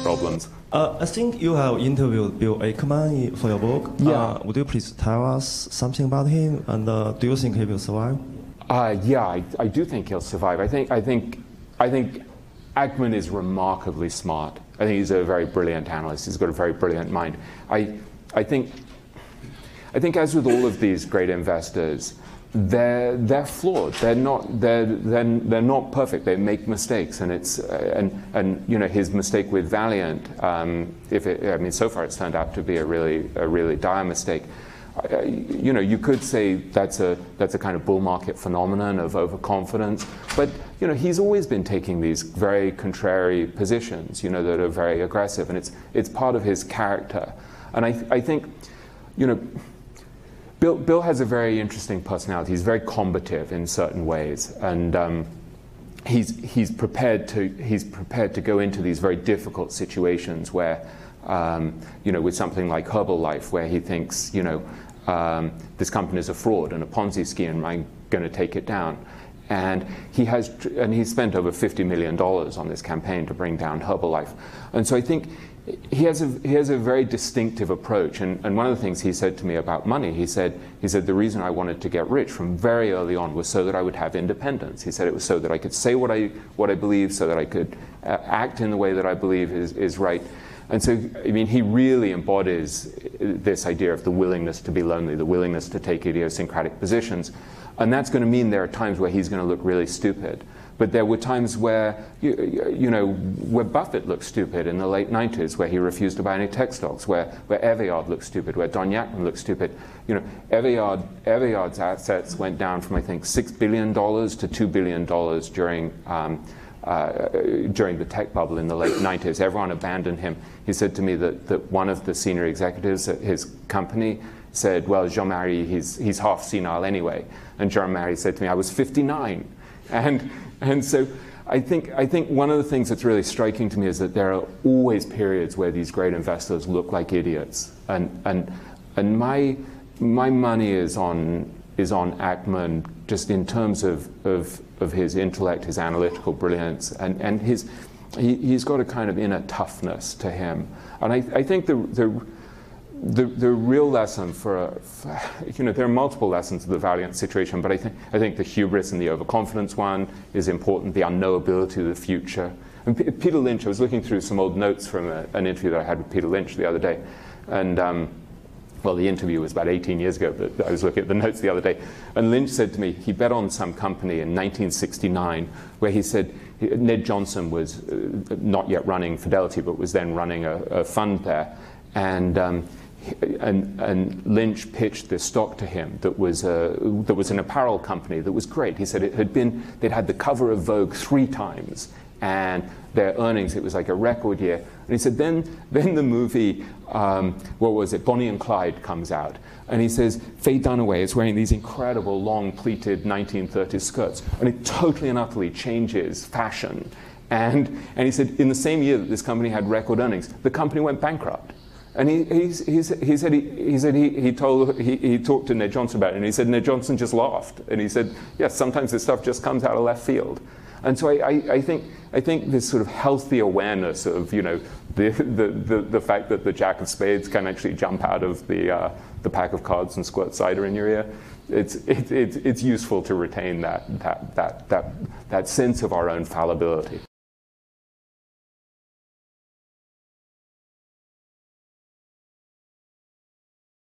problems. I think you have interviewed Bill Ackman for your book. Yeah. Would you please tell us something about him, and do you think he will survive? Yeah, I do think he'll survive. I think Ackman is remarkably smart. I think he's a very brilliant analyst. He's got a very brilliant mind. I think as with all of these great investors, they're flawed. They're not perfect. They make mistakes, and you know, his mistake with Valiant. So far it's turned out to be a really dire mistake. You know, you could say that's a kind of bull market phenomenon of overconfidence, but you know, he's always been taking these very contrary positions, you know, that are very aggressive, and it's part of his character. And I think, you know, Bill has a very interesting personality. He's very combative in certain ways, and he's prepared to go into these very difficult situations where, you know, with something like Herbalife, where he thinks, you know, this company is a fraud and a Ponzi scheme, I'm going to take it down. And he's spent over $50 million on this campaign to bring down Herbalife. And so I think he has a very distinctive approach. And one of the things he said to me about money, he said the reason I wanted to get rich from very early on was so that I would have independence. He said it was so that I could say what I believe, so that I could act in the way that I believe is right. And so, I mean, he really embodies this idea of the willingness to be lonely, the willingness to take idiosyncratic positions. And that's going to mean there are times where he's going to look really stupid. But there were times where, you know, where Buffett looked stupid in the late 90s, where he refused to buy any tech stocks, where Eviard looked stupid, where Don Ackman looked stupid. You know, Eviard's assets went down from, I think, $6 billion to $2 billion during the tech bubble in the late 90s. Everyone abandoned him. He said to me that one of the senior executives at his company said, well, Jean-Marie, he's half senile anyway. And Jean-Marie said to me, I was 59. And so I think one of the things that's really striking to me is that there are always periods where these great investors look like idiots. And my money is on Ackman, just in terms of his intellect, his analytical brilliance, and he's got a kind of inner toughness to him. And I think the real lesson you know, there are multiple lessons of the Valiant situation, but I think the hubris and the overconfidence one is important, the unknowability of the future. And Peter Lynch, I was looking through some old notes from an interview that I had with Peter Lynch the other day, and well, the interview was about 18 years ago, but I was looking at the notes the other day, and Lynch said to me, he bet on some company in 1969, where he said Ned Johnson was not yet running Fidelity, but was then running a fund there, and Lynch pitched this stock to him that was an apparel company that was great. He said they'd had the cover of Vogue 3 times, and their earnings, it was like a record year. And he said then the movie, what was it, Bonnie and Clyde comes out, and he says Faye Dunaway is wearing these incredible long pleated 1930s skirts, and it totally and utterly changes fashion. And he said in the same year that this company had record earnings, the company went bankrupt. And he said he talked to Ned Johnson about it, and he said Ned Johnson just laughed, and he said, yes, sometimes this stuff just comes out of left field. And so I think this sort of healthy awareness of, you know, the fact that the Jack of Spades can actually jump out of the pack of cards and squirt cider in your ear, it's useful to retain that sense of our own fallibility.